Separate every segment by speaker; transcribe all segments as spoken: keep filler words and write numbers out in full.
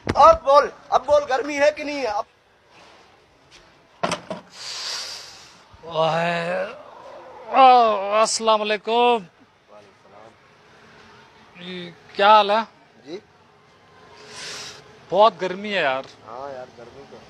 Speaker 1: अब बोल, अब बोल, गर्मी है कि नहीं है? अब
Speaker 2: अस्सलाम वालेकुम। क्या हाल है
Speaker 1: जी?
Speaker 2: बहुत गर्मी है यार।
Speaker 1: हाँ यार, गर्मी तो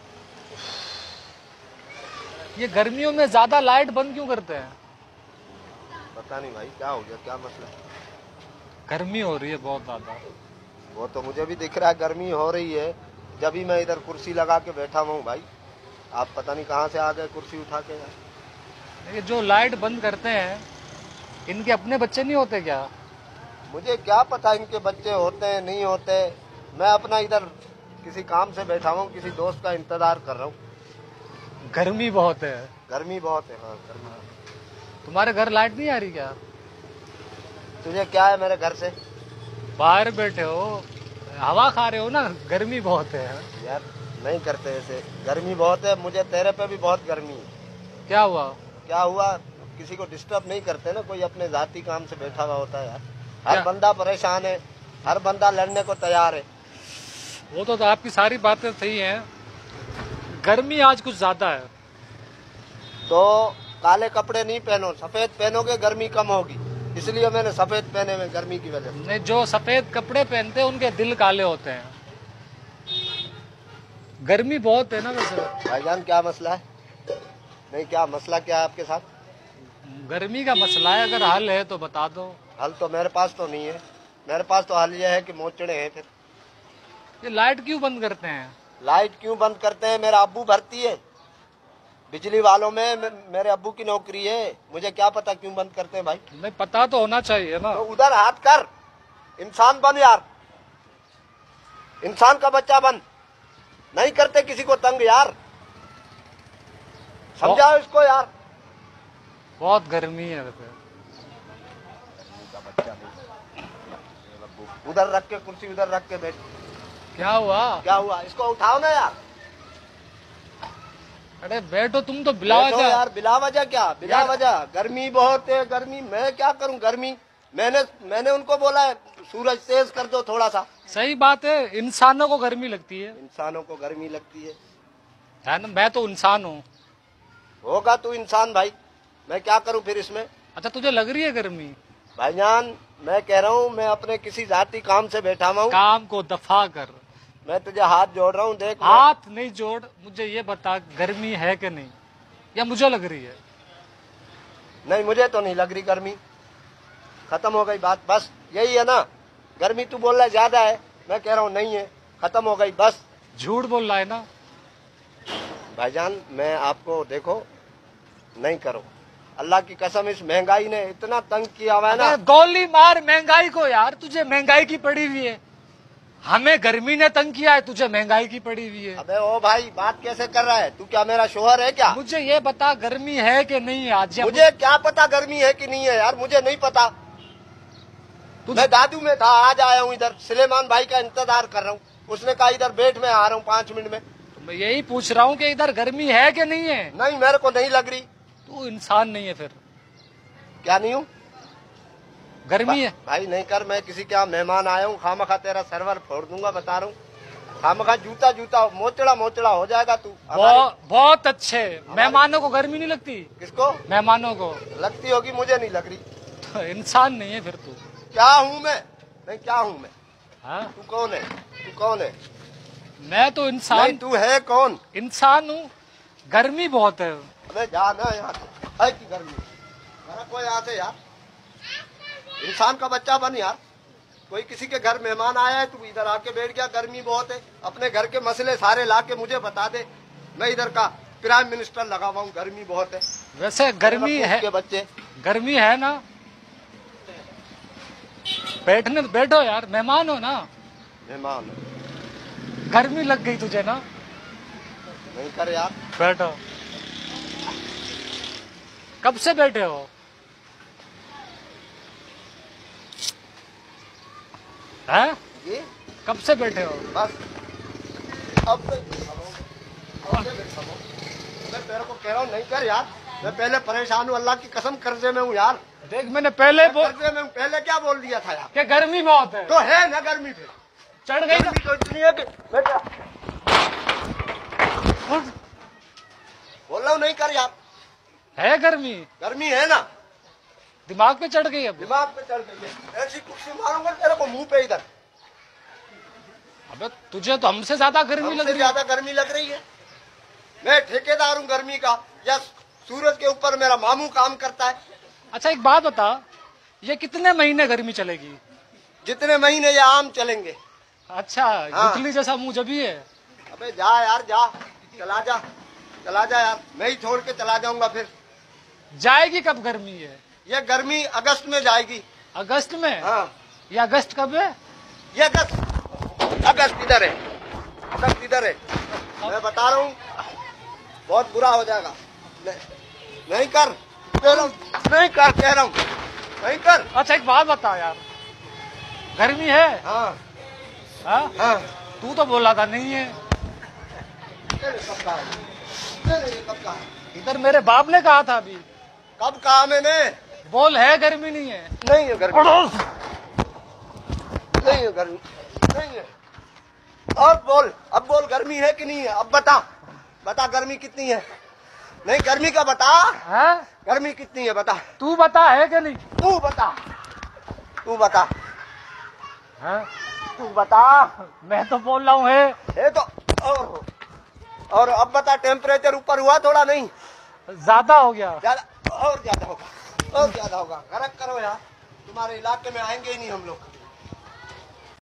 Speaker 2: ये गर्मियों में ज्यादा लाइट बंद क्यों करते हैं?
Speaker 1: पता नहीं भाई, क्या हो गया, क्या मसला?
Speaker 2: गर्मी हो रही है बहुत ज्यादा।
Speaker 1: वो तो मुझे भी दिख रहा है, गर्मी हो रही है। जब ही मैं इधर कुर्सी लगा के बैठा हुआ हूँ भाई, आप पता नहीं कहाँ से आ गए कुर्सी उठा के यार।
Speaker 2: ये जो लाइट बंद करते हैं, इनके अपने बच्चे नहीं होते क्या?
Speaker 1: मुझे क्या पता इनके बच्चे होते हैं नहीं होते। मैं अपना इधर किसी काम से बैठा हूँ, किसी दोस्त का इंतजार कर रहा हूँ।
Speaker 2: गर्मी बहुत है।
Speaker 1: गर्मी बहुत है। हाँ, गर्मी।
Speaker 2: तुम्हारे घर लाइट नहीं आ रही क्या?
Speaker 1: तुझे क्या है मेरे घर से?
Speaker 2: बाहर बैठे हो, हवा खा रहे हो ना, गर्मी बहुत है
Speaker 1: यार नहीं करते ऐसे, गर्मी बहुत है। मुझे तेरे पे भी बहुत गर्मी है।
Speaker 2: क्या हुआ?
Speaker 1: क्या हुआ? किसी को डिस्टर्ब नहीं करते ना, कोई अपने जाती काम से बैठा हुआ होता है यार। हर
Speaker 2: क्या?
Speaker 1: बंदा परेशान है, हर बंदा लड़ने को तैयार है।
Speaker 2: वो तो, तो आपकी सारी बातें सही हैं, गर्मी आज कुछ ज्यादा है।
Speaker 1: तो काले कपड़े नहीं पहनो, सफेद पहनोगे गर्मी कम होगी, इसलिए मैंने सफेद पहने में गर्मी की वजह से।
Speaker 2: नहीं, जो सफेद कपड़े पहनते हैं उनके दिल काले होते हैं। गर्मी बहुत है ना वैसे।
Speaker 1: भाईजान क्या मसला है? नहीं, क्या मसला क्या है आपके साथ?
Speaker 2: गर्मी का मसला है, अगर हल है तो बता दो।
Speaker 1: हल तो मेरे पास तो नहीं है। मेरे पास तो हल यह है कि मोचड़े हैं। फिर
Speaker 2: ये लाइट क्यों बंद करते हैं?
Speaker 1: लाइट क्यों बंद करते हैं? मेरा अब्बू भर्ती है बिजली वालों में, मेरे अब्बू की नौकरी है। मुझे क्या पता क्यों बंद करते हैं भाई।
Speaker 2: नहीं, पता तो होना चाहिए ना।
Speaker 1: तो उधर हाथ कर, इंसान बन यार, इंसान का बच्चा बन। नहीं करते किसी को तंग यार, समझाओ इसको यार।
Speaker 2: बहुत गर्मी है वैसे।
Speaker 1: उधर रख के कुर्सी, उधर रख के बैठ।
Speaker 2: क्या हुआ?
Speaker 1: क्या हुआ? इसको उठाओ ना यार।
Speaker 2: अरे बैठो, तुम तो बिला
Speaker 1: बैठो यार, बिला वजह क्या? बिला वजह गर्मी बहुत है। गर्मी मैं क्या करूं? गर्मी मैंने मैंने उनको बोला है सूरज तेज कर दो थोड़ा सा।
Speaker 2: सही बात है, इंसानों को गर्मी लगती है।
Speaker 1: इंसानों को गर्मी लगती है
Speaker 2: है ना? मैं तो इंसान हूँ।
Speaker 1: होगा तू इंसान भाई, मैं क्या करूं फिर इसमें?
Speaker 2: अच्छा, तुझे लग रही है गर्मी?
Speaker 1: भाईजान मैं कह रहा हूँ, मैं अपने किसी जाती काम से बैठा हुआ हूँ।
Speaker 2: काम को दफा कर।
Speaker 1: मैं तुझे हाथ जोड़ रहा हूँ, देख।
Speaker 2: हाथ नहीं जोड़, मुझे ये बता गर्मी है कि नहीं, या मुझे लग रही है?
Speaker 1: नहीं, मुझे तो नहीं लग रही गर्मी। खत्म हो गई बात, बस यही है ना। गर्मी तू बोल रहा है ज्यादा है, मैं कह रहा हूँ नहीं है, खत्म हो गई बस।
Speaker 2: झूठ बोल रहा है ना
Speaker 1: भाईजान? मैं आपको देखो, नहीं करो, अल्लाह की कसम, इस महंगाई ने इतना तंग किया हुआ है ना।
Speaker 2: गोली मार महंगाई को यार, तुझे महंगाई की पड़ी हुई है। हमें गर्मी ने तंग किया है, तुझे महंगाई की पड़ी हुई है।
Speaker 1: अबे ओ भाई, बात कैसे कर रहा है तू? क्या मेरा शोहर है क्या?
Speaker 2: मुझे ये बता गर्मी है कि नहीं आज?
Speaker 1: मुझे क्या पता गर्मी है कि नहीं है यार, मुझे नहीं पता। मैं दादू में था, आज आया हूँ इधर, सुलेमान भाई का इंतजार कर रहा हूँ। उसने कहा इधर बैठ, में आ रहा हूँ पांच मिनट में।
Speaker 2: तो मैं यही पूछ रहा हूँ कि इधर गर्मी है कि नहीं है?
Speaker 1: नहीं, मेरे को नहीं लग रही।
Speaker 2: तू इंसान नहीं है फिर?
Speaker 1: क्या नहीं हूँ?
Speaker 2: गर्मी है
Speaker 1: भाई नहीं कर, मैं किसी के यहाँ मेहमान आया हूँ, खामखा तेरा सर्वर फोड़ दूंगा, बता रहा हूँ। खामखा जूता जूता मोचड़ा मोचड़ा हो जाएगा तू।
Speaker 2: बहुत बहुत अच्छे। मेहमानों को गर्मी नहीं लगती?
Speaker 1: किसको?
Speaker 2: मेहमानों को
Speaker 1: लगती होगी, मुझे नहीं लग रही।
Speaker 2: तो इंसान नहीं है फिर तू?
Speaker 1: क्या हूँ मैं? नहीं, क्या हूँ मैं?
Speaker 2: हाँ?
Speaker 1: तू कौन है? तू कौन है?
Speaker 2: मैं तो इंसान।
Speaker 1: नहीं, तू है कौन?
Speaker 2: इंसान हूँ। गर्मी बहुत है।
Speaker 1: अबे जा ना यहाँ से, है की गर्मी? मेरा कोई यहाँ से यार, इंसान का बच्चा बन यार। कोई किसी के घर मेहमान आया है, तू इधर आके बैठ गया, गर्मी बहुत है। अपने घर के मसले सारे ला के मुझे बता दे, मैं इधर का प्राइम मिनिस्टर लगा हुआ हूँ। गर्मी बहुत है।
Speaker 2: वैसे गर्मी है
Speaker 1: के बच्चे,
Speaker 2: गर्मी है ना? बैठने बैठो यार, मेहमान हो ना।
Speaker 1: मेहमान
Speaker 2: गर्मी लग गई तुझे ना?
Speaker 1: नहीं कर यार,
Speaker 2: बैठो। कब से बैठे हो? हैं?
Speaker 1: ये
Speaker 2: कब से बैठे हो?
Speaker 1: बस अब मैं तेरे को कह रहा हूँ नहीं कर यार। मैं पहले परेशान हूँ, अल्लाह की कसम कर्जे में हूँ यार।
Speaker 2: देख, मैंने पहले बोल
Speaker 1: कर्जे में हूँ, पहले क्या बोल दिया था यार?
Speaker 2: कि गर्मी बहुत है।
Speaker 1: तो है ना गर्मी फिर?
Speaker 2: चढ़ गई ना।
Speaker 1: गर्मी तो इतनी है कि बेटा
Speaker 2: उठ।
Speaker 1: बोल रहा हूँ नहीं कर यार,
Speaker 2: है गर्मी,
Speaker 1: गर्मी है ना,
Speaker 2: दिमाग पे चढ़ गई अब।
Speaker 1: दिमाग पे चढ़ गई है। ऐसी कुर्सी मारूंगा तेरे को मुंह पे इधर।
Speaker 2: अबे तुझे तो हमसे ज्यादा गर्मी लग
Speaker 1: हमसे
Speaker 2: रही है।
Speaker 1: ज्यादा गर्मी लग रही है। मैं ठेकेदार हूँ गर्मी का, या सूरज के ऊपर मेरा मामू काम करता है।
Speaker 2: अच्छा एक बात बता, ये कितने महीने गर्मी चलेगी?
Speaker 1: जितने महीने ये आम चलेंगे।
Speaker 2: अच्छा
Speaker 1: हाँ।
Speaker 2: गुठली जैसा मुंह जब ही है।
Speaker 1: अबे जा यार जा, चला जा, चला जा यार, मैं ही छोड़ के चला जाऊंगा फिर।
Speaker 2: जाएगी कब गर्मी है?
Speaker 1: ये गर्मी अगस्त में जाएगी।
Speaker 2: अगस्त में?
Speaker 1: हाँ,
Speaker 2: ये अगस्त कब है?
Speaker 1: ये अगस्त, अगस्त इधर है, अगस्त इधर है। मैं बता रहा हूँ बहुत बुरा हो जाएगा। नहीं, नहीं कर, कह रहा हूँ, नहीं कर, कह रहा हूँ, नहीं कर।
Speaker 2: अच्छा एक बात बता यार, गर्मी है?
Speaker 1: हाँ
Speaker 2: हाँ?
Speaker 1: हाँ,
Speaker 2: तू तो बोला था नहीं है।
Speaker 1: तेरे कब कहा, तेरे कब कहा,
Speaker 2: इधर मेरे बाप ने कहा था अभी।
Speaker 1: कब कहा मैंने?
Speaker 2: बोल है गर्मी नहीं है।
Speaker 1: नहीं है गर्मी, नहीं है गर्मी, नहीं है। और बोल, अब बोल गर्मी है कि नहीं है? अब बता, बता गर्मी कितनी है? नहीं गर्मी का बता,
Speaker 2: हाँ?
Speaker 1: गर्मी कितनी है बता।
Speaker 2: तू बता है कि नहीं?
Speaker 1: तू बता, तू बता,
Speaker 2: हाँ?
Speaker 1: तू बता।
Speaker 2: मैं तो बोल रहा हूँ है।
Speaker 1: ये तो और, और अब बता टेम्परेचर ऊपर हुआ थोड़ा? नहीं
Speaker 2: ज्यादा हो गया।
Speaker 1: ज्यादा, और ज्यादा होगा, और ज्यादा होगा। गरक करो यार, तुम्हारे इलाके में आएंगे ही नहीं हम लोग।